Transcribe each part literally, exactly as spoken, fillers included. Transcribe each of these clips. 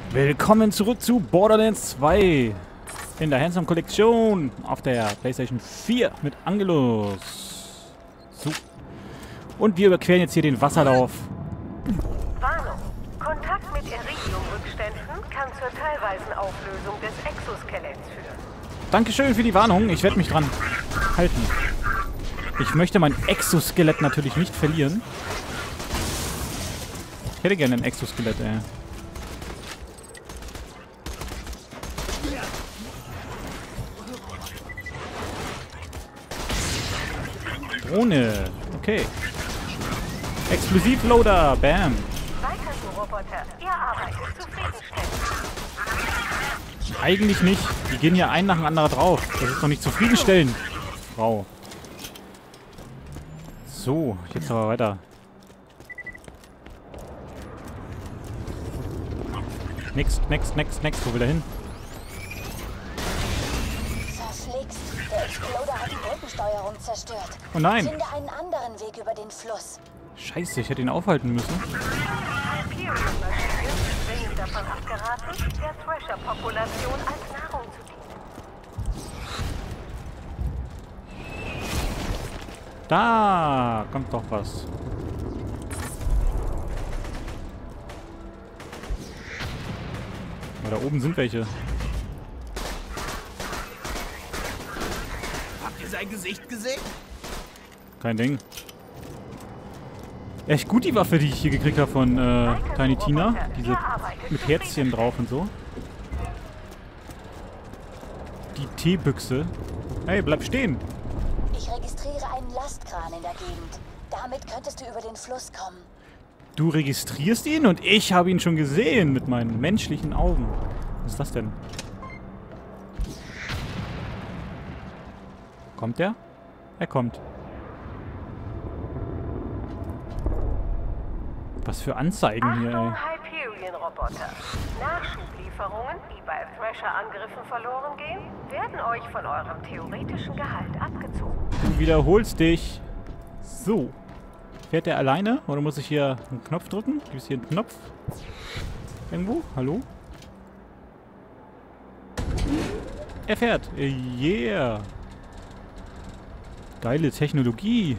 Willkommen zurück zu Borderlands zwei in der Handsome Kollektion auf der PlayStation vier mit Angelus. So. Und wir überqueren jetzt hier den Wasserlauf. Warnung. Kontakt mit Iridium-Rückständen kann zur teilweisen Auflösung des Exoskeletts führen. Dankeschön für die Warnung. Ich werde mich dran halten. Ich möchte mein Exoskelett natürlich nicht verlieren. Ich hätte gerne ein Exoskelett, ey. Drohne. Okay. Explosivloader. Bam. Weiter so, Roboter. Ihr arbeitet zufriedenstellend. Eigentlich nicht. Die gehen hier ein nach dem anderen drauf. Das ist doch nicht zufriedenstellend. Frau. So, jetzt aber weiter. Next, next, next, next. Wo will er hin? Verflixt. Der Exploder hat die Brückensteuerung zerstört. Oh nein. Finde einen anderen Weg über den Fluss. Scheiße, ich hätte ihn aufhalten müssen. Hyperion-Maschinen sind dringend davon abgeraten, der Thrasher-Population als Nahrung zu dienen. Da kommt doch was. Da oben sind welche. Habt ihr sein Gesicht gesehen? Kein Ding. Echt gut die Waffe, die ich hier gekriegt habe von äh, Tiny Tina. Diese mit Herzchen drauf und so. Die Teebüchse. Hey, bleib stehen. Ich registriere einen Lastkran in der Gegend. Damit könntest du über den Fluss kommen. Du registrierst ihn und ich habe ihn schon gesehen mit meinen menschlichen Augen. Was ist das denn? Kommt der? Er kommt. Was für Anzeigen hier, ey. Achtung, Hyperion-Roboter. Nachschublieferungen, die bei Thrasher-Angriffen verloren gehen, werden euch von eurem theoretischen Gehalt abgezogen. Du wiederholst dich. So. Fährt der alleine? Oder muss ich hier einen Knopf drücken? Gibt es hier einen Knopf? Irgendwo? Hallo? Er fährt. Yeah. Geile Technologie.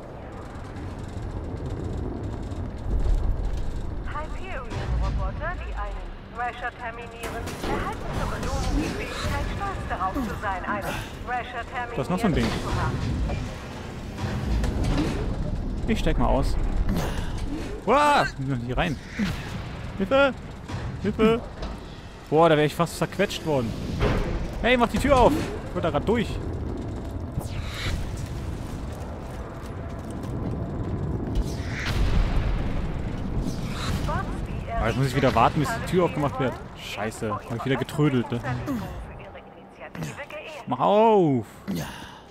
Hyperion-Roboter, die einen Thrasher terminieren, erhalten zur Belohnung die Fähigkeit, stolz darauf zu sein, einen Thrasher terminieren Das ist noch so ein Ding. zu haben. Ich steig mal aus. Wow! Hier rein. Hilfe! Hilfe! Boah, da wäre ich fast zerquetscht worden. Hey, mach die Tür auf! Ich wollte da gerade durch. Aber jetzt muss ich wieder warten, bis die Tür aufgemacht wird. Scheiße, hab ich wieder getrödelt, ne? Mach auf! Ich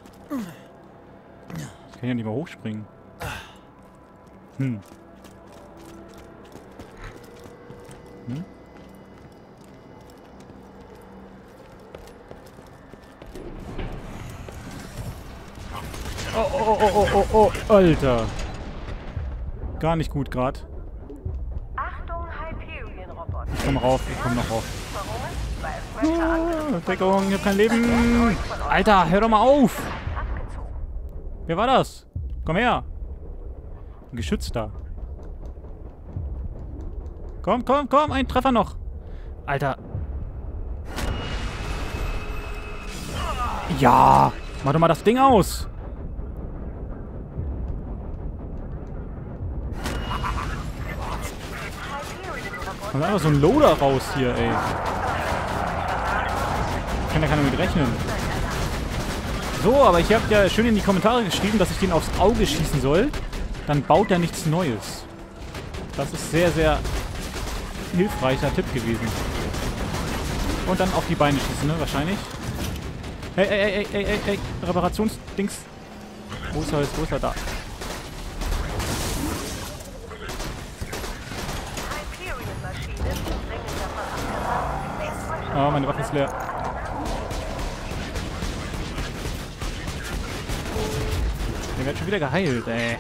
kann ja nicht mal hochspringen. Hm. Hm? Oh, oh, oh, oh, oh, oh, Alter. Gar nicht gut gerade. Achtung, Hyperion-Roboter. Ich komm rauf, ich komm noch rauf. Warum? Weil Ah, Deckung, ich hab kein Leben. Alter, hör doch mal auf. abgezogen. Wer war das? Komm her. Ein Geschütz da. Komm, komm, komm, ein Treffer noch. Alter. Ja, mach doch mal das Ding aus. Kommt einfach so ein Loader raus hier, ey. Kann ja keiner mit rechnen. So, aber ich habe ja schön in die Kommentare geschrieben, dass ich den aufs Auge schießen soll. Dann baut er nichts Neues. Das ist sehr, sehr hilfreicher Tipp gewesen. Und dann auf die Beine schießen, ne? Wahrscheinlich. Hey, hey, hey, hey, hey, hey, Reparationsdings. Wo ist er jetzt? Wo ist er? Da. Hyperion-Maschinen sind dringend davon abgeraten, den Thrasher Oh, meine Waffe ist leer. Der wird schon wieder geheilt, ey.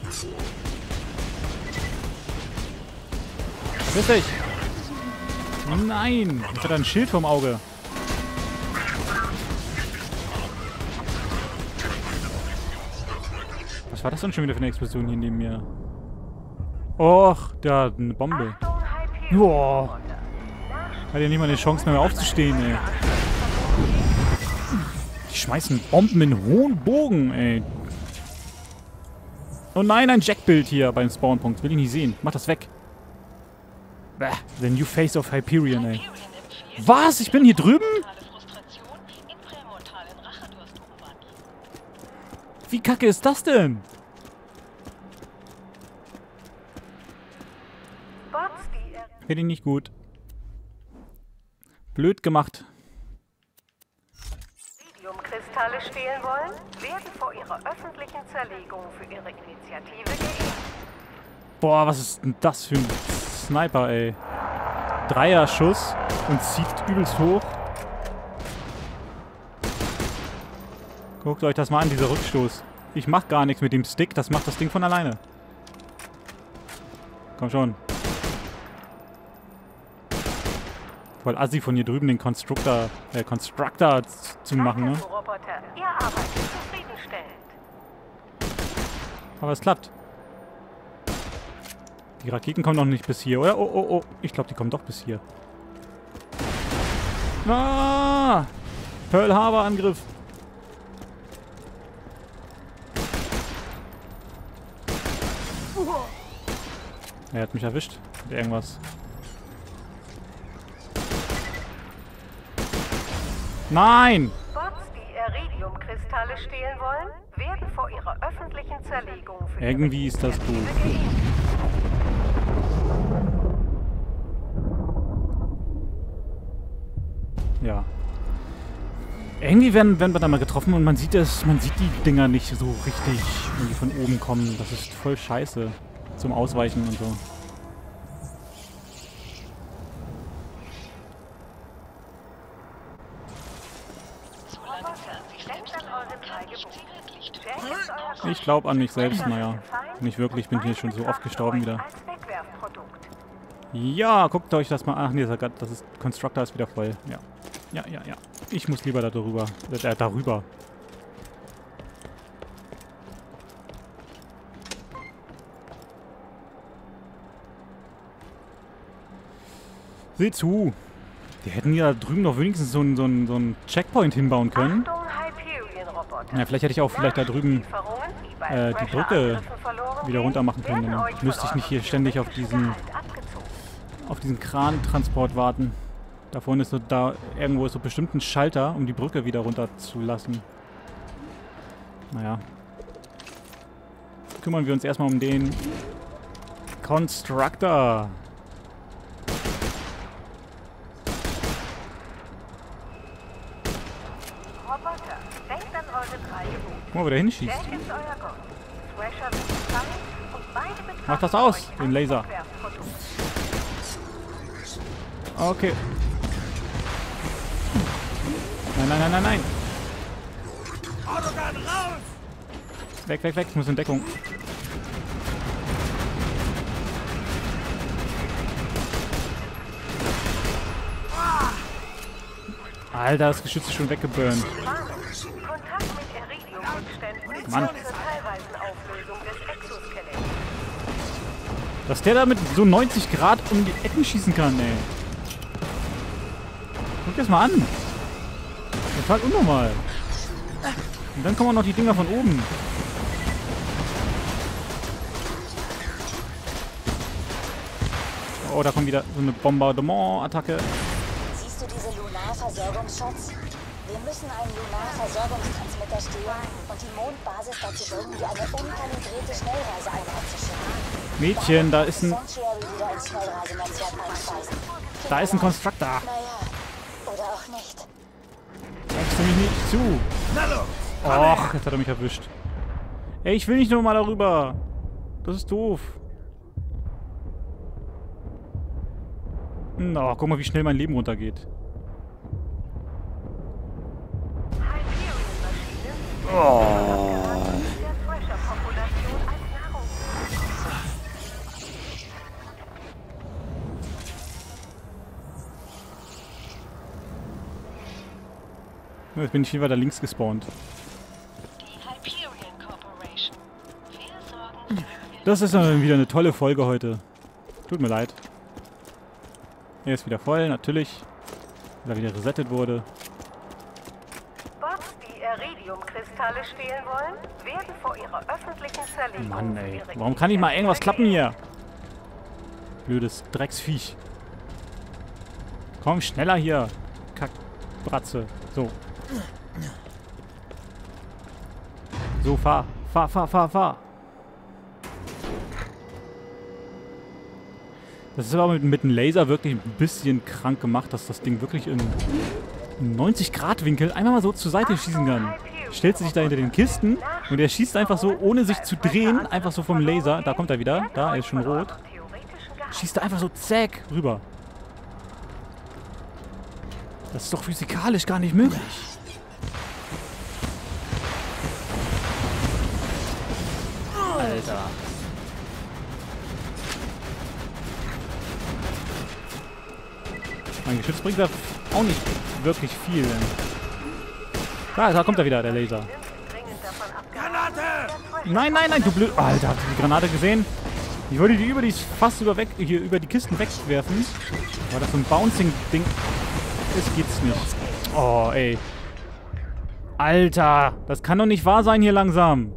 Verpiss dich! Nein! Jetzt hat er ein Schild vorm Auge. Was war das denn schon wieder für eine Explosion hier neben mir? Och, da hat eine Bombe. Boah. Hat ja nicht mal eine Chance mehr, mehr aufzustehen, ey. Die schmeißen Bomben in hohen Bogen, ey. Oh nein, ein Jackbild hier beim Spawnpunkt. Will ich nicht sehen. Mach das weg. Bäh, the new face of Hyperion, ey. Was? Ich bin hier drüben? Wie kacke ist das denn? Finde ich nicht gut. Blöd gemacht. Kristalle stehlen wollen, werden vor ihrer öffentlichen Zerlegung für ihre Initiative geehrt. Boah, was ist denn das für ein Sniper, ey? Dreier-Schuss und zieht übelst hoch. Guckt euch das mal an, dieser Rückstoß. Ich mach gar nichts mit dem Stick, das macht das Ding von alleine. Komm schon. Voll assi von hier drüben den Constructor, äh, Constructor zu machen, ne? Ihr arbeitet zufriedenstellend. Aber es klappt. Die Raketen kommen noch nicht bis hier, oder? Oh, oh, oh. Ich glaube, die kommen doch bis hier. Ah! Pearl Harbor Angriff. Er hat mich erwischt. Mit irgendwas. Nein! Bots, die Iridium-Kristalle stehlen wollen, werden vor ihrer öffentlichen Zerlegung für Irgendwie ist das gut. Ja. Irgendwie werden, werden wir da mal getroffen und man sieht es, man sieht die Dinger nicht so richtig, wenn die von oben kommen. Das ist voll scheiße. Zum Ausweichen und so. Ich glaube an mich selbst, naja. Nicht wirklich, bin hier schon so oft gestorben wieder. Ja, guckt euch das mal an. Ach nee, das ist Constructor ist wieder voll. Ja. Ja, ja, ja. Ich muss lieber da drüber. Äh, darüber. Seht zu. Die hätten ja drüben noch wenigstens so einen so einen, so einen Checkpoint hinbauen können. Ja, vielleicht hätte ich auch vielleicht da drüben äh, die Brücke wieder runter machen können. Dann müsste ich nicht hier ständig auf diesen auf diesen Krantransport warten. Da vorne ist so da irgendwo ist so bestimmt ein Schalter, um die Brücke wieder runter zu lassen. Naja. Kümmern wir uns erstmal um den Constructor. Guck mal, wo der hinschießt. Mach das aus, den Laser. Okay. Nein, nein, nein, nein, nein. Weg, weg, weg. Ich muss in Deckung. Alter, das Geschütz ist schon weggeburnt. Mann. Dass der da mit so neunzig Grad um die Ecken schießen kann, ey. Guck das mal an. Total unnormal. Und dann kommen auch noch die Dinger von oben. Oh, da kommt wieder so eine Bombardement-Attacke. Siehst du diese Lunar-Versorgungsschutz? Wir müssen einen Lunar-Versorgungstransmitter stehlen und die Mondbasis dazu bringen, dir eine unkalibrierte Schnellreiseeinheit zu schicken. Mädchen, da ist ein... Da ist ein Constructor. Naja, oder auch nicht. Sagst du mich nicht zu? Och, jetzt hat er mich erwischt. Ey, ich will nicht nochmal darüber. Das ist doof. Na, guck mal, wie schnell mein Leben runtergeht. Oh. Jetzt bin ich hier weiter links gespawnt. Das ist dann wieder eine tolle Folge heute. Tut mir leid. Er ist wieder voll, natürlich. Weil er wieder resettet wurde. Bots, die Iridium-Kristalle stehlen wollen, werden vor ihrer öffentlichen Zerlegung... Mann, ey. Warum kann nicht mal irgendwas klappen hier? Blödes Drecksviech. Komm, schneller hier. Kackbratze. So. So, fahr. Fahr, fahr, fahr, fahr. Das ist aber mit, mit dem Laser wirklich ein bisschen krank gemacht, dass das Ding wirklich in neunzig Grad Winkel einmal mal so zur Seite schießen kann. Stellt sich da hinter den Kisten und er schießt einfach so, ohne sich zu drehen, einfach so vom Laser. Da kommt er wieder. Da, er ist schon rot. Schießt er einfach so zack rüber. Das ist doch physikalisch gar nicht möglich. Alter. Mein Geschütz bringt da auch nicht wirklich viel. Da, da kommt er wieder, der Laser. Granate! Nein, nein, nein, du blöd. Alter, habt ihr die Granate gesehen? Ich wollte die über die fast über weg, hier über die Kisten wegwerfen. Aber das so ein Bouncing-Ding ist, geht's nicht. Oh, ey. Alter, das kann doch nicht wahr sein hier langsam.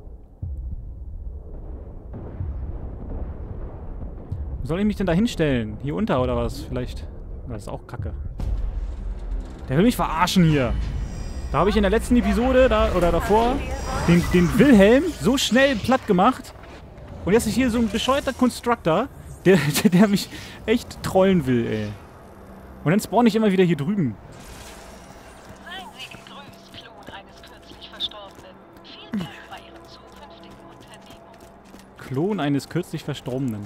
Wo soll ich mich denn da hinstellen? Hier unter oder was? Vielleicht. Das ist auch kacke. Der will mich verarschen hier. Da habe ich in der letzten Episode, da oder davor, den, den Wilhelm so schnell platt gemacht. Und jetzt ist hier so ein bescheuerter Constructor, der, der, der mich echt trollen will, ey. Und dann spawn ich immer wieder hier drüben. Seien Sie gegrüßt, Klon eines kürzlich Verstorbenen. Viel Glück bei Ihren zukünftigen Unternehmungen. Klon eines kürzlich Verstorbenen.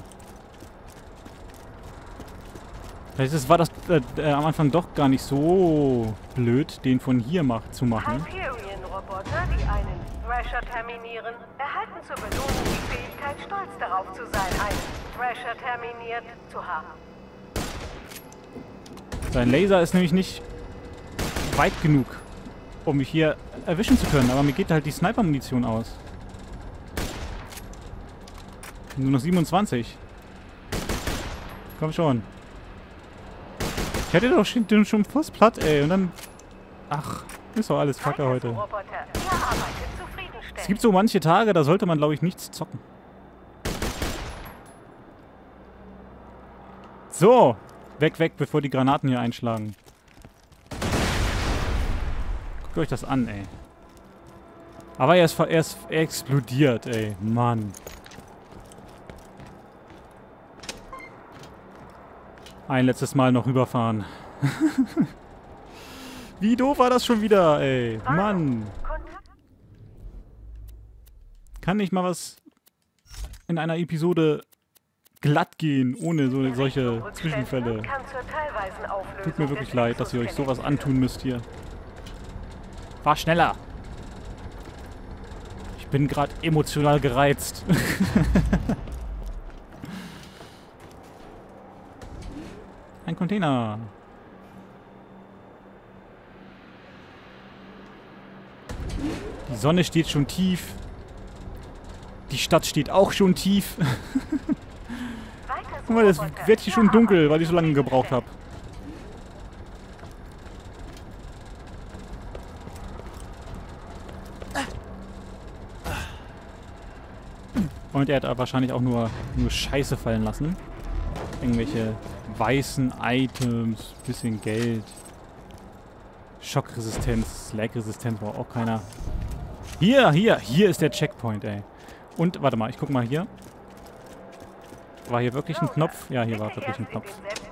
Vielleicht war das äh, äh, am Anfang doch gar nicht so blöd, den von hier mach, zu machen. Hyperion-Roboter, die einen Thrasher terminieren, erhalten zur Belohnung die Fähigkeit, stolz darauf zu sein, einen Thrasher terminiert zu haben. Sein Laser ist nämlich nicht weit genug, um mich hier erwischen zu können. Aber mir geht halt die Sniper-Munition aus. Nur noch siebenundzwanzig. Komm schon. Ich hätte doch schon, schon fast platt, ey. Und dann... Ach, ist doch alles Kacke heute. Es gibt so manche Tage, da sollte man, glaube ich, nichts zocken. So. Weg, weg, bevor die Granaten hier einschlagen. Guckt euch das an, ey. Aber er ist, er ist explodiert, ey. Mann. Ein letztes Mal noch rüberfahren. Wie doof war das schon wieder, ey. Mann. Kann nicht mal was in einer Episode glatt gehen, ohne so, solche Zwischenfälle. Tut mir wirklich leid, dass ihr euch sowas antun müsst hier. Fahr schneller. Ich bin gerade emotional gereizt. Ein Container. Die Sonne steht schon tief. Die Stadt steht auch schon tief. Guck mal, das wird hier schon dunkel, weil ich so lange gebraucht habe. Und er hat wahrscheinlich auch nur, nur Scheiße fallen lassen. Irgendwelche weißen Items, bisschen Geld. Schockresistenz, Lag-Resistenz braucht auch keiner. Hier, hier, hier ist der Checkpoint, ey. Und, warte mal, ich guck mal hier. War hier wirklich ein Knopf? Ja, hier war wirklich ein Knopf.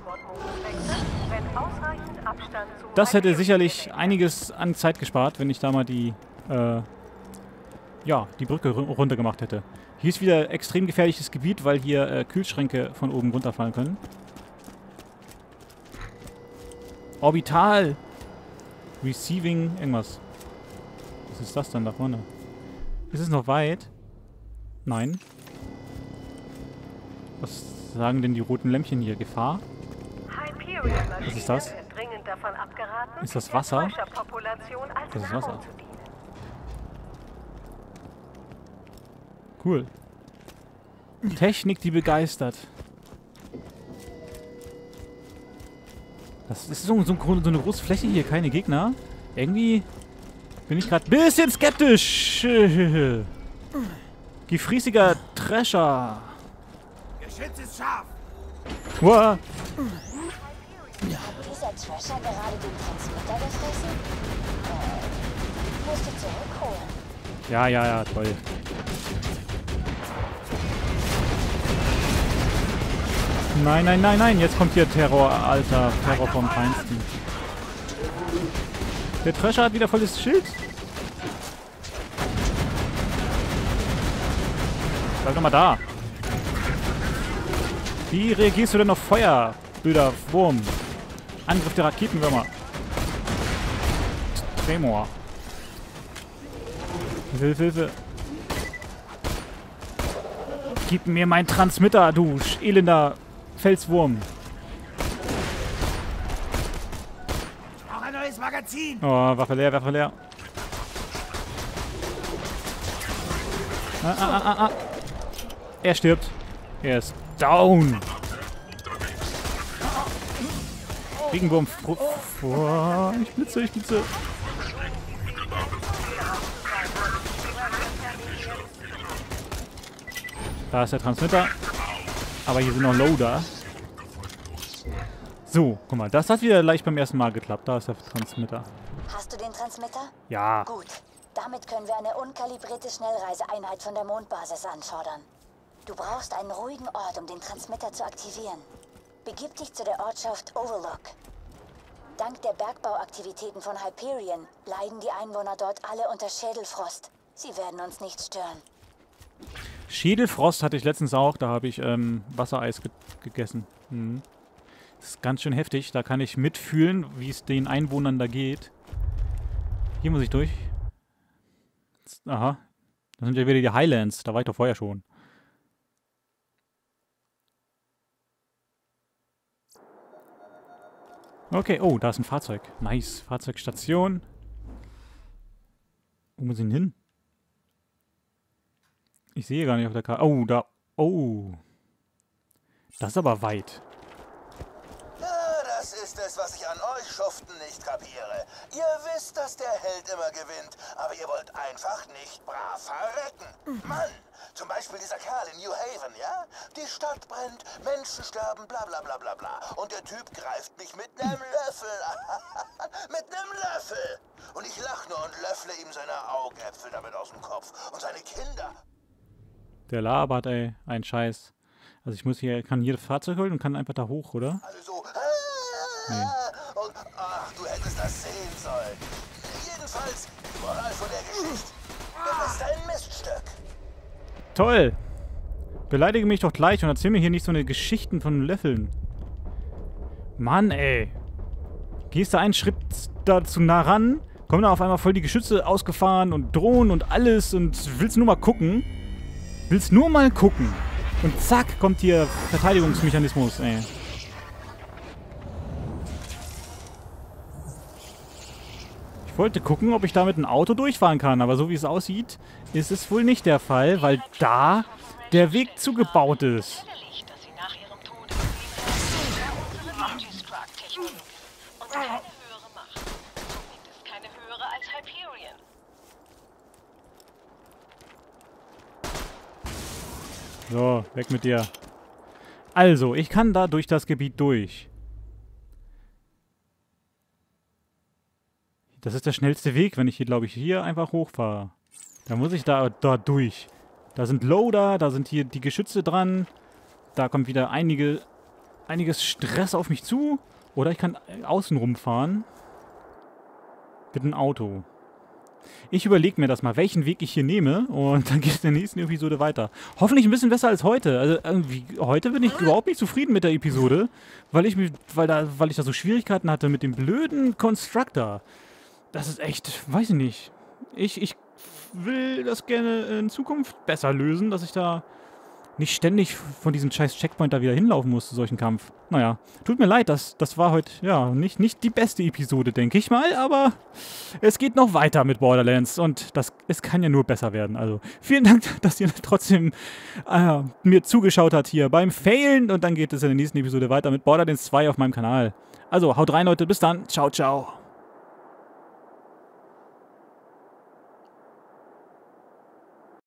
Das hätte sicherlich einiges an Zeit gespart, wenn ich da mal die, äh, ja, die Brücke runter gemacht hätte. Hier ist wieder extrem gefährliches Gebiet, weil hier äh, Kühlschränke von oben runterfallen können. Orbital. Receiving irgendwas. Was ist das denn da vorne? Ist es noch weit? Nein. Was sagen denn die roten Lämpchen hier? Gefahr? Was ist das? davon abgeraten, Ist das Wasser? der Thresher-Population als Das ist Nahrung Wasser. zu dienen. Cool. Technik, die begeistert. Das ist so, so, so eine große Fläche hier, keine Gegner. Irgendwie bin ich gerade ein bisschen skeptisch. Gefriesiger Thresher. Geschütz ist scharf. Wow. Hat dieser Thresher gerade den Transmitter gefressen? Äh, musst du zurückholen. Ja, ja, ja, toll. Nein, nein, nein, nein. Jetzt kommt hier Terror, Alter. Terror vom Feinsten. Der Thresher hat wieder volles Schild. Bleib doch mal da. Wie reagierst du denn auf Feuer, blöder Wurm? Angriff der Raketenwürmer. Tremor. Hilfe, Hilfe. Gib mir meinen Transmitter, du elender Felswurm. Auch ein neues Magazin. Oh, Waffe leer, Waffe leer. Ah, ah, ah, ah. Er stirbt. Er ist down. Regenwurm. Oh, ich blitze, ich blitze. Da ist der Transmitter. Aber hier sind noch Loader. So, guck mal, das hat wieder leicht beim ersten Mal geklappt. Da ist der Transmitter. Hast du den Transmitter? Ja. Gut. Damit können wir eine unkalibrierte Schnellreiseeinheit von der Mondbasis anfordern. Du brauchst einen ruhigen Ort, um den Transmitter zu aktivieren. Begib dich zu der Ortschaft Overlook. Dank der Bergbauaktivitäten von Hyperion leiden die Einwohner dort alle unter Schädelfrost. Sie werden uns nicht stören. Schädelfrost hatte ich letztens auch. Da habe ich ähm, Wassereis ge gegessen. Mhm. Das ist ganz schön heftig. Da kann ich mitfühlen, wie es den Einwohnern da geht. Hier muss ich durch. Aha. Das sind ja wieder die Highlands. Da war ich doch vorher schon. Okay, oh, da ist ein Fahrzeug. Nice. Fahrzeugstation. Wo muss ich denn hin? Ich sehe gar nicht auf der Karte. Oh, da. Oh. Das ist aber weit. Ja, das ist es, was ich an euch Schuften nicht kapiere. Ihr wisst, dass der Held immer gewinnt, aber ihr wollt einfach nicht brav verrecken. Mann, zum Beispiel dieser Kerl in New Haven, ja? Die Stadt brennt, Menschen sterben, bla bla bla bla bla. Und der Typ greift mich mit nem Löffel. Mit nem Löffel. Und ich lach nur und löffle ihm seine Augäpfel damit aus dem Kopf. Und seine Kinder. Der labert, ey. Ein Scheiß. Also ich muss hier, kann jedes Fahrzeug holen und kann einfach da hoch, oder? Also, ah, Nee. und ach, du hättest das sehen sollen. Jedenfalls, die Moral von der Geschichte. Du bist ein Miststück. Toll! Beleidige mich doch gleich und erzähl mir hier nicht so eine Geschichten von Löffeln. Mann, ey. Gehst du einen Schritt da zu nah ran, kommen da auf einmal voll die Geschütze ausgefahren und Drohnen und alles und willst nur mal gucken. Willst nur mal gucken. Und zack, kommt hier Verteidigungsmechanismus, ey. Ich wollte gucken, ob ich da mit einem Auto durchfahren kann, aber so wie es aussieht, ist es wohl nicht der Fall, weil da der Weg zugebaut ist. Ärgerlich, dass sie nach ihrem Tod gesehen haben, unsere Digistruct-Technik und keine höhere Macht. Somit ist keine höhere als Hyperion. So, weg mit dir. Also, ich kann da durch das Gebiet durch. Das ist der schnellste Weg, wenn ich hier, glaube ich, hier einfach hochfahre. Da muss ich da, da durch. Da sind Loader, da sind hier die Geschütze dran. Da kommt wieder einige, einiges Stress auf mich zu. Oder ich kann außen rumfahren. Mit einem Auto. Ich überlege mir das mal, welchen Weg ich hier nehme. Und dann geht es in der nächsten Episode weiter. Hoffentlich ein bisschen besser als heute. Also irgendwie, heute bin ich überhaupt nicht zufrieden mit der Episode. Weil ich, mich, weil, da, weil ich da so Schwierigkeiten hatte mit dem blöden Constructor. Das ist echt, weiß ich nicht. Ich, ich will das gerne in Zukunft besser lösen, dass ich da nicht ständig von diesem scheiß Checkpoint da wieder hinlaufen muss zu solchen Kampf. Naja, tut mir leid, das, das war heute, ja, nicht, nicht die beste Episode, denke ich mal, aber es geht noch weiter mit Borderlands und das, es kann ja nur besser werden. Also, vielen Dank, dass ihr trotzdem äh, mir zugeschaut habt hier beim Failen und dann geht es in der nächsten Episode weiter mit Borderlands zwei auf meinem Kanal. Also, haut rein, Leute, bis dann, ciao, ciao.